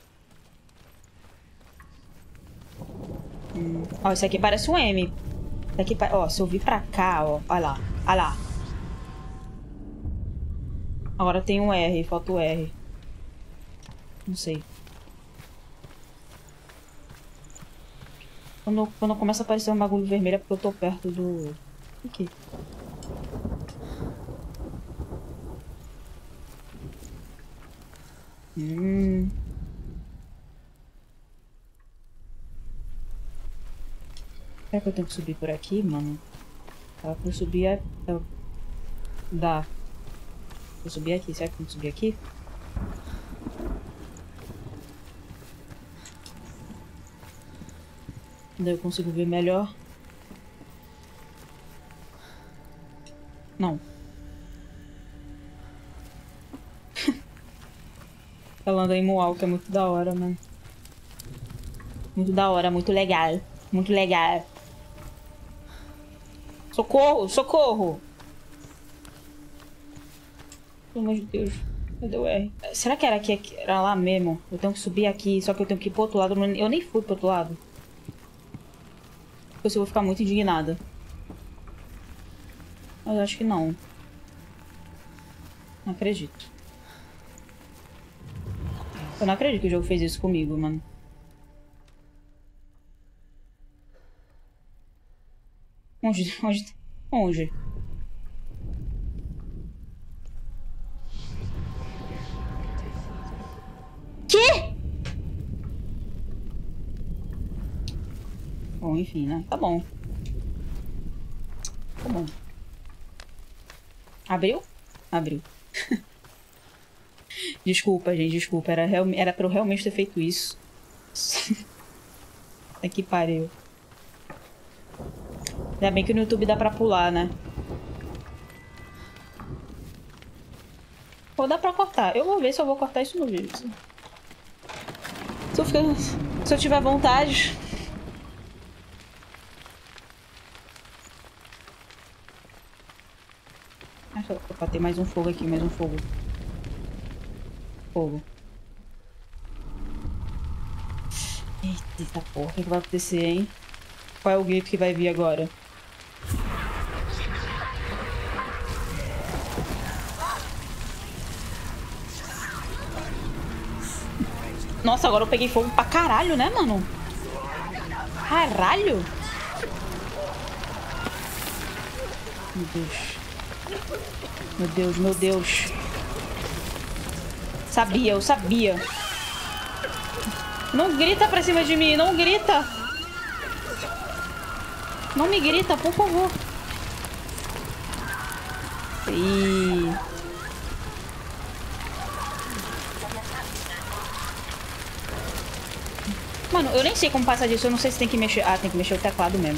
Hum. Ó, isso aqui parece um M. Isso aqui, pa- ó, se eu vir pra cá, ó. Olha lá. Olha lá. Agora tem um R, falta o R. Não sei. Quando, quando começa a aparecer um bagulho vermelho é porque eu tô perto do... Aqui. Hum... Será que eu tenho que subir por aqui, mano? Será que eu subir é... é... Dá. Vou subir aqui. Será que eu tenho que subir aqui? Daí eu consigo ver melhor. Não. Ela anda em Moal, que é muito da hora, mano. Muito da hora, muito legal. Muito legal. Socorro, socorro! Pelo amor de Deus. Cadê o R? Será que era aqui? Era lá mesmo? Eu tenho que subir aqui, só que eu tenho que ir pro outro lado. Eu nem fui pro outro lado. Eu vou ficar muito indignada. Mas acho que não. Não acredito. Eu não acredito que o jogo fez isso comigo, mano. Onde? Onde? Onde? Que? Bom, enfim, né? Tá bom. Tá bom. Abriu? Abriu. Desculpa, gente, desculpa. Era, real... Era pra eu realmente ter feito isso. Aqui pariu. Ainda bem que no YouTube dá pra pular, né? Ou dá pra cortar. Eu vou ver se eu vou cortar isso no vídeo. Se eu, ficar... se eu tiver vontade. Opa, tem mais um fogo aqui, mais um fogo. Fogo. Eita porra, o que vai acontecer, hein? Qual é o grito que vai vir agora? Nossa, agora eu peguei fogo pra caralho, né, mano? Caralho! Meu Deus. Meu Deus, meu Deus. Sabia, eu sabia. Não grita pra cima de mim, não grita. Não me grita, por favor. Ih. Mano, eu nem sei como passar disso. Eu não sei se tem que mexer... Ah, tem que mexer o teclado mesmo.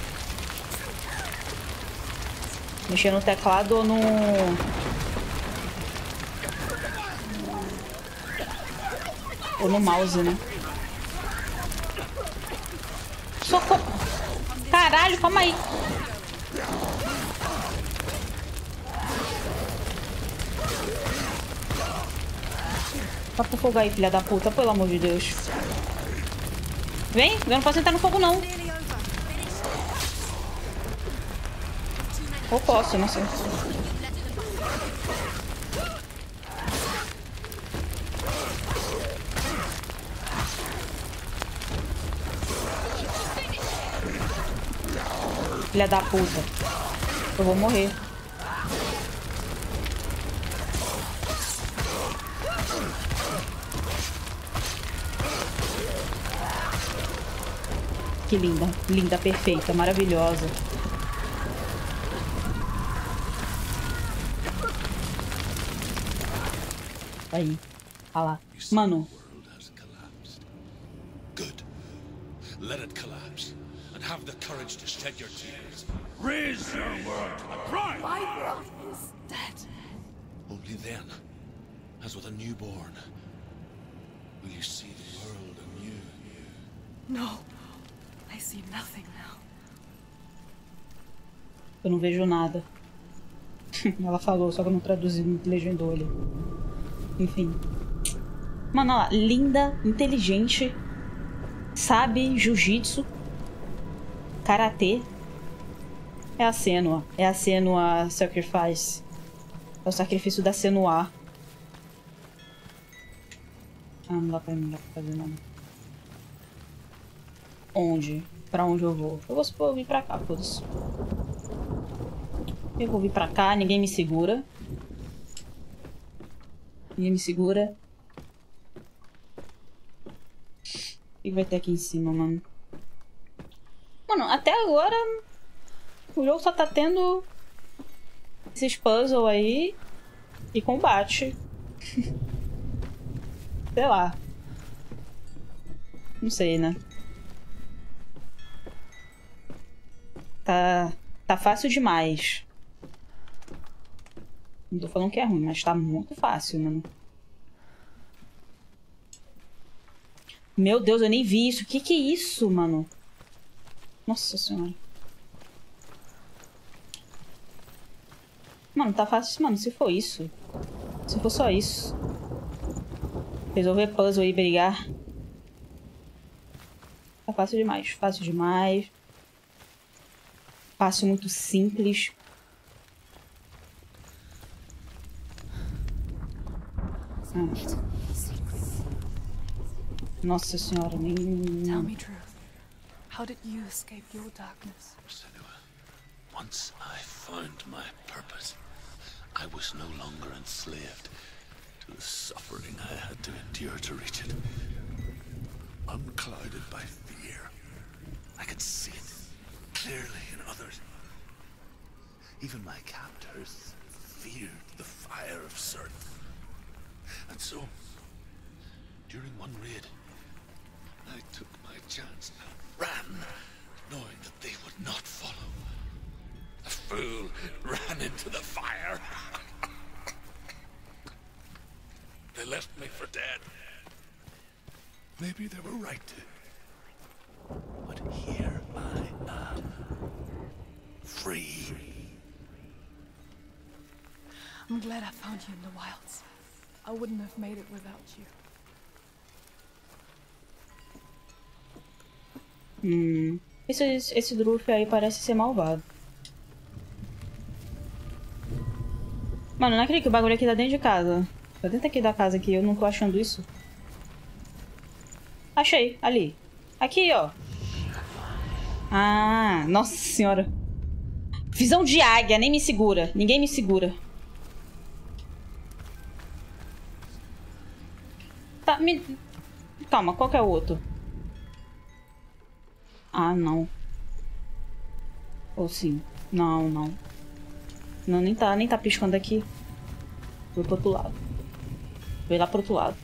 Mexer no teclado ou no... Ou no mouse, né? Socorro! Caralho, calma aí. Tá pro fogo aí, filha da puta, pelo amor de Deus. Vem, eu não posso entrar no fogo, não. Ou posso, não sei. Filha da puta. Eu vou morrer. Que linda. Linda, perfeita, maravilhosa. Aí. Olha lá. Mano. Good. Let it collapse. And have the courage to shed your tears. Raise your world to the prime! My world is dead. Only then, as with a newborn, will you see the world anew. No. I see nothing now. Eu não vejo nada. Ela falou, só que eu não traduzi, não legendou ali. Enfim. Mano, olha lá. Linda, inteligente, sabe jiu-jitsu, karatê. É a Senua. É a Senua Sacrifice. É o sacrifício da Senua. Ah, não dá pra, não dá pra fazer nada. Onde? Pra onde eu vou? Eu vou supor, eu vim pra cá, foda-se. Eu vou vir pra cá, ninguém me segura. Ninguém me segura. O que vai ter aqui em cima, mano? Mano, até agora o jogo só tá tendo esses puzzles aí e combate. Sei lá. Não sei, né? Tá, tá fácil demais. Não tô falando que é ruim, mas tá muito fácil, mano. Meu Deus, eu nem vi isso. Que que é isso, mano? Nossa senhora. Mano, tá fácil. Mano, se for isso. Se for só isso. Resolver puzzle e brigar. Tá fácil demais. Fácil demais. Fácil, muito simples. Ah. Nossa senhora, nem... Tell me truth. How did you escape your darkness? Senua, once I found my purpose, I was no longer enslaved to the suffering I had to endure to reach it. Unclouded by fear, I could see it clearly in others. Even my captors feared the fire of Cirith. And so, during one raid, I took my chance and ran, knowing that they would not follow. The fool ran into the fire. They left me for dead. Maybe they were right to. But here I am. Free. I'm glad I found you in the wilds. I wouldn't have made it without you. Hum. Esse, esse Druff aí parece ser malvado. Mano, não acredito que o bagulho aqui tá dentro de casa. Tá dentro aqui da casa aqui, eu não tô achando isso. Achei, ali. Aqui, ó. Ah, nossa senhora. Visão de águia, nem me segura. Ninguém me segura. Tá, me... Calma, qual que é o outro? Ah, não. Ou sim. Não, não. Não, nem tá, nem tá piscando aqui. Vou pro outro lado. Vou ir lá pro outro lado.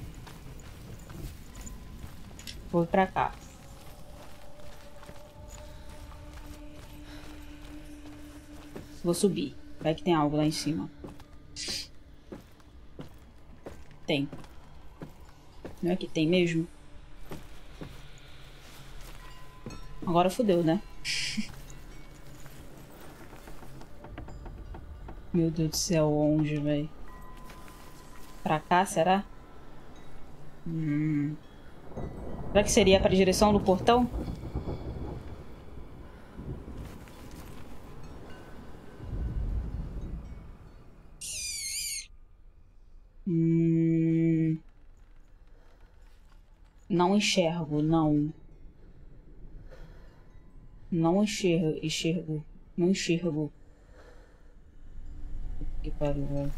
Vou ir pra cá. Vou subir. Vai que tem algo lá em cima. Tem. Não é que tem mesmo? Agora fodeu, né? Meu Deus do céu, onde, velho? Pra cá, será? Hum. Será que seria pra direção do portão? Hum... Não enxergo, não. Não enxergo, enxergo. Não enxergo. Que pariu, velho.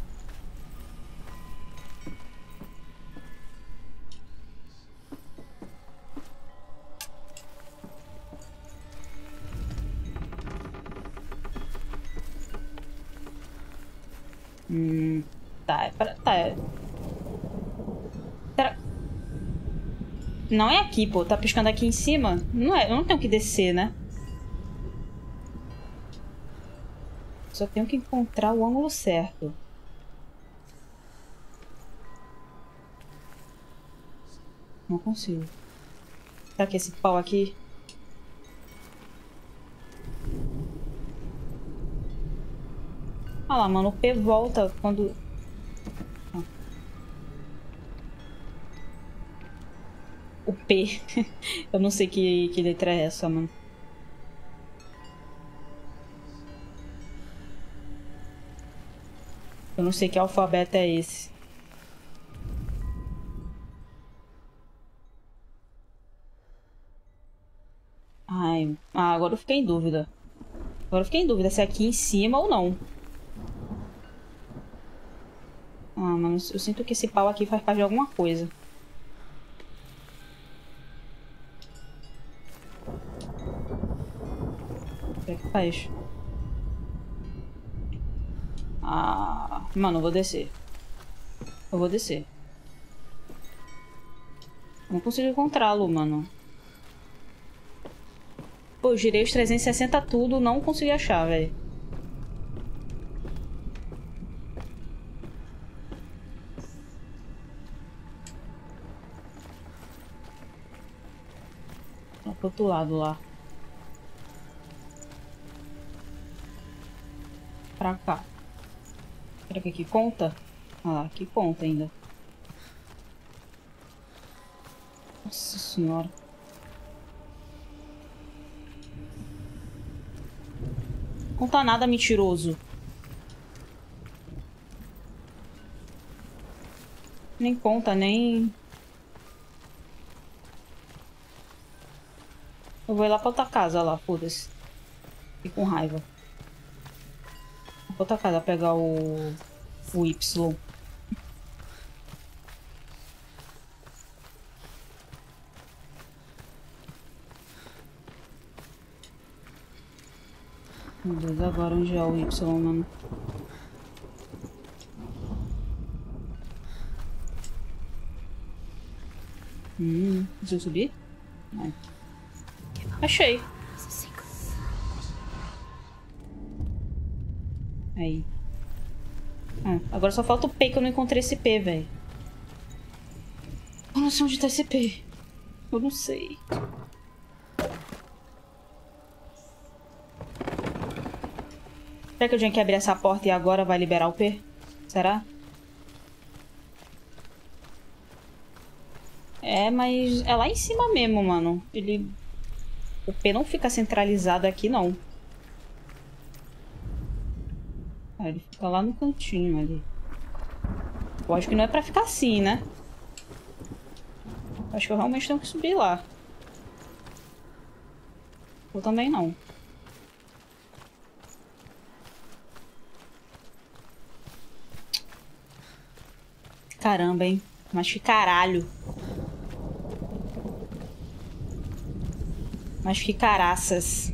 Hum, tá, é pra, tá. É. Será... Não é aqui, pô. Tá piscando aqui em cima? Não é, eu não tenho que descer, né? Só tenho que encontrar o ângulo certo. Não consigo. Será que esse pau aqui... Ah lá, mano, o P volta quando... Ah. O P. Eu não sei que, que letra é essa, mano. Eu não sei que alfabeto é esse. Ai, ah, agora eu fiquei em dúvida. Agora eu fiquei em dúvida se é aqui em cima ou não. Ah, mano, eu sinto que esse pau aqui faz parte de alguma coisa. O que é que faz? Ah, mano, eu vou descer. Eu vou descer. Não consigo encontrá-lo, mano. Pô, eu girei os trezentos e sessenta tudo, não consegui achar, velho. Tá pro outro lado lá. Pra cá. Será que aqui conta? Ah lá, aqui conta ainda. Nossa senhora. Não tá nada mentiroso. Nem conta, nem... Eu vou ir lá pra outra casa lá, foda-se. Fiquei com raiva. Vou pra outra casa pegar o... o Y. Meu Deus, agora onde é o Y, mano? Hum, deixa eu subir? Vai. Achei. Aí. Ah, agora só falta o P, que eu não encontrei esse P, velho. Eu não sei onde tá esse P. Eu não sei. Será que eu tinha que abrir essa porta e agora vai liberar o P? Será? É, mas é lá em cima mesmo, mano. Ele... O P não fica centralizado aqui, não. Ah, ele fica lá no cantinho ali. Eu acho que não é pra ficar assim, né? Acho que eu realmente tenho que subir lá. Ou também não. Caramba, hein? Mas que caralho. Mas que caraças.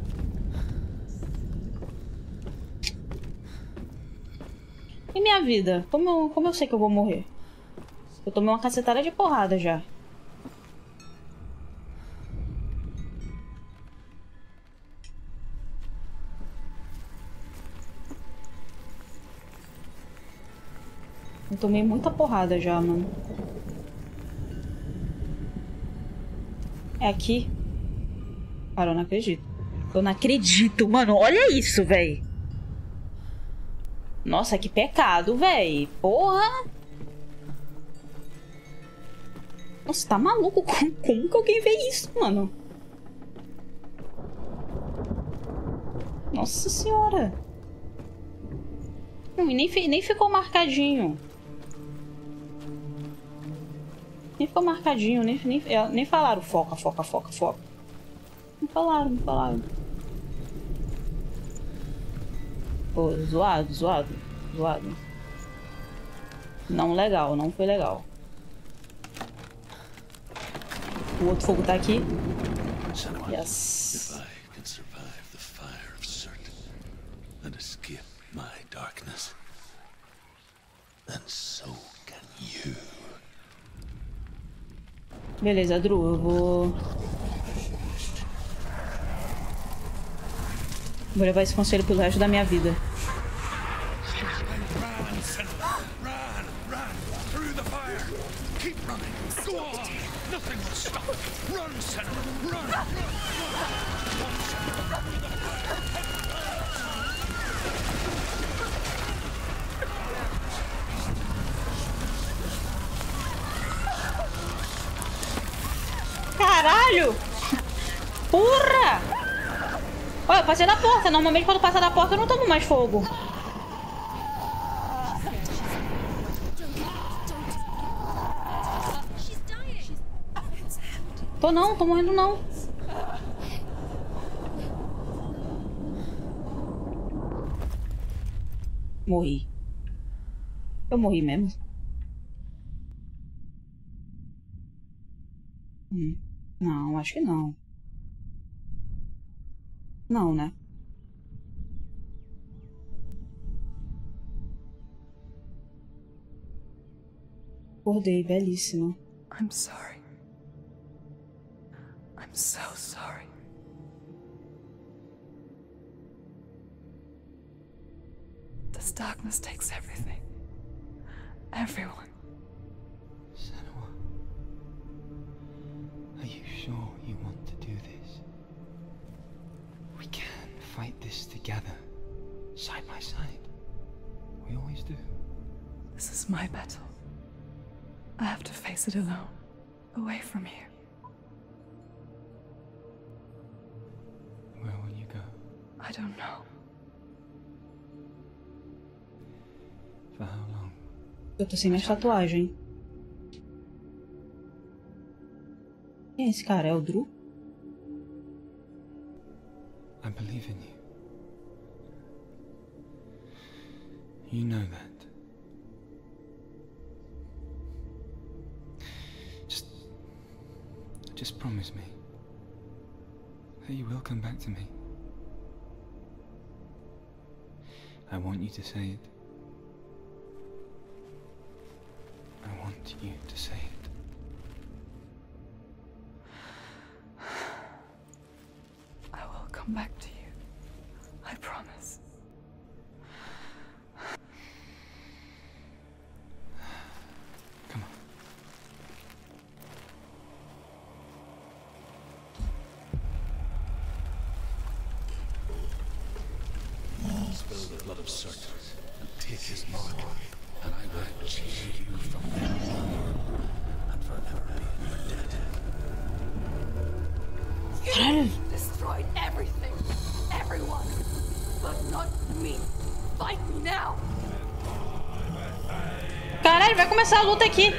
E minha vida? Como eu, como eu sei que eu vou morrer? Eu tomei uma cacetada de porrada já. Eu tomei muita porrada já, mano. É aqui? Cara, eu não acredito. Eu não acredito, mano. Olha isso, véi. Nossa, que pecado, véi. Porra. Nossa, tá maluco? Como, como que alguém vê isso, mano? Nossa senhora. Não, e nem, nem ficou marcadinho. Nem ficou marcadinho, nem, nem, nem falaram foca, foca, foca, foca. Não falaram, não falaram. Pô, zoado, zoado, zoado. Não legal, não foi legal. O outro fogo tá aqui. Yes. If I can survive the fire of Surt and escape my darkness, then so can you. Beleza, Drew, eu vou... Vou levar esse conselho pelo resto da minha vida. Caralho! Porra! Olha, eu passei da porta. Normalmente quando passa da porta eu não tomo mais fogo. Tô não, tô morrendo não. Morri. Eu morri mesmo. Hum. Não, acho que não. Não, né? Acordei, belíssima. I'm sorry. I'm so sorry. This darkness takes everything. Everyone. Senua, are you sure you want to do this? We can fight this together, side by side. We always do. This is my battle. I have to face it alone, away from here. Where will you go? I don't know. For how long? Eu tô sem minha tatuagem. Quem é esse cara? É o Drew? I believe in you. You know that. Just... Just promise me that you will come back to me. I want you to say it. I want you to say it. I will come back to you. I promise. Come on. Spill the blood of Surt and take his mark, and I will chase you from them and forever be your dead. Caralho! Destroyed everything, everyone, but not me. Fight me now. Caralho, vai começar a luta aqui.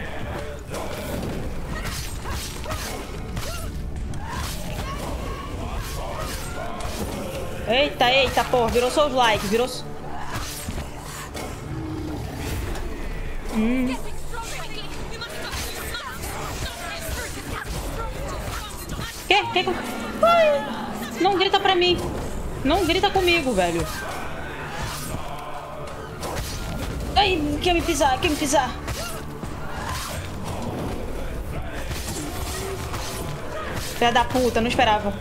Eita, eita, porra, virou Souls like, virou... Hum. Que? Que? Ai, não grita pra mim. Não grita comigo, velho. Ai, quer me pisar, quer me pisar. Filha da puta, não esperava.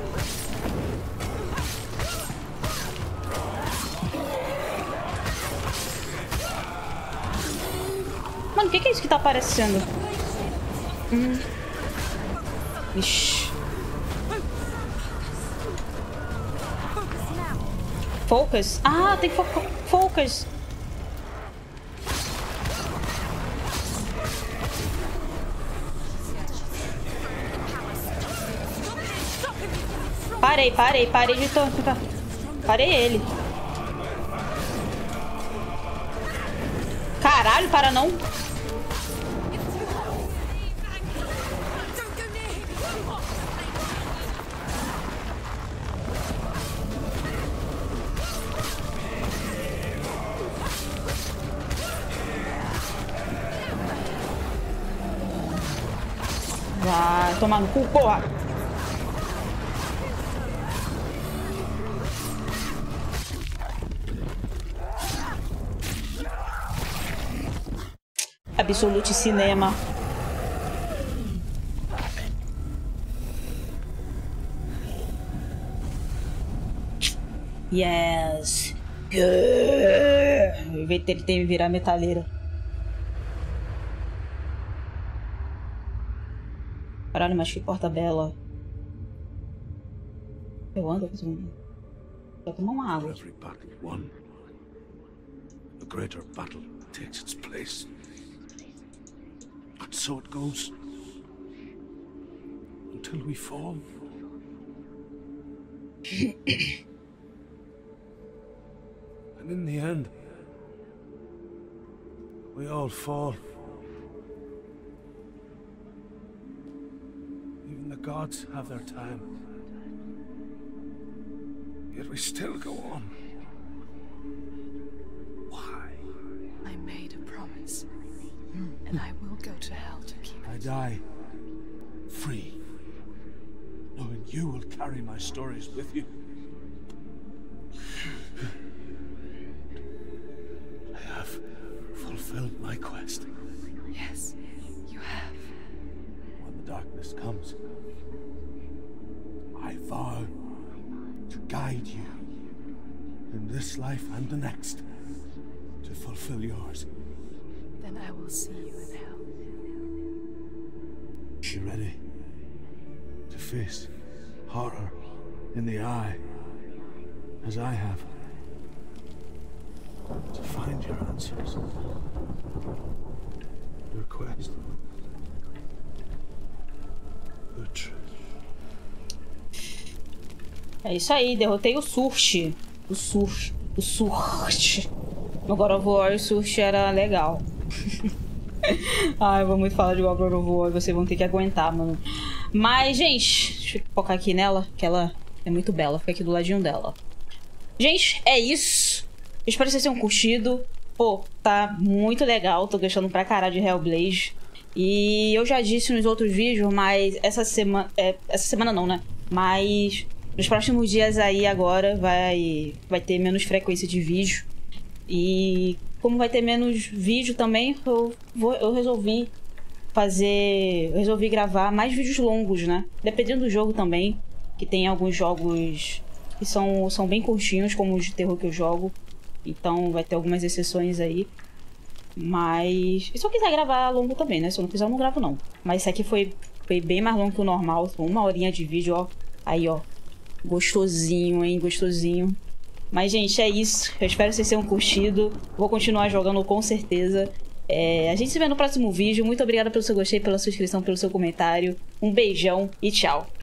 Mano, o que, que é isso que tá aparecendo? Hum. Ixi. Focus? Ah, tem fo focus. Parei, parei, parei de tocar. Parei ele. Caralho, para não. Vai tomar no cu, porra. Absolute Cinema. Yes. Em vez de ele ter me virar metaleira. Caralho, mas que porta bela. Eu ando com... Vou tomar uma água. Every battle won, a greater battle takes its place. And so it goes. Until we fall. And in the end, we all fall. Even the gods have their time. Yet we still go on. Why? I made a promise, and I will go to hell to keep I it. die free, knowing you will carry my stories with you. I have fulfilled my quest. Yes, you have. When the darkness comes, I vow to guide you in this life and the next to fulfill yours. Then I will see you in hell. You ready to face horror in the eye, as I have? To find your answers, your quest, the truth. É isso aí, derrotei o Surge. O Surge. O Surge. No God of War, o Surge era legal. Ai, eu vou muito falar de God of War, vocês vão ter que aguentar, mano. Mas, gente, deixa eu focar aqui nela, que ela é muito bela. Fica aqui do ladinho dela. Gente, é isso. Eu espero que vocês tenham curtido. Pô, tá muito legal. Tô gostando pra caralho de Hellblade. E eu já disse nos outros vídeos, mas essa semana... É, essa semana não, né? Mas nos próximos dias aí agora vai, vai ter menos frequência de vídeo. E como vai ter menos vídeo também, eu, vou, eu resolvi fazer... Eu resolvi gravar mais vídeos longos, né? Dependendo do jogo também. Que tem alguns jogos que são, são bem curtinhos, como os de terror que eu jogo. Então vai ter algumas exceções aí. Mas... E se eu quiser gravar longo também, né? Se eu não quiser, eu não gravo não. Mas esse aqui foi, foi bem mais longo que o normal. Uma horinha de vídeo, ó. Aí, ó. Gostosinho, hein? Gostosinho. Mas, gente, é isso. Eu espero que vocês tenham curtido. Vou continuar jogando com certeza. É, a gente se vê no próximo vídeo. Muito obrigada pelo seu gostei, pela sua inscrição, pelo seu comentário. Um beijão e tchau.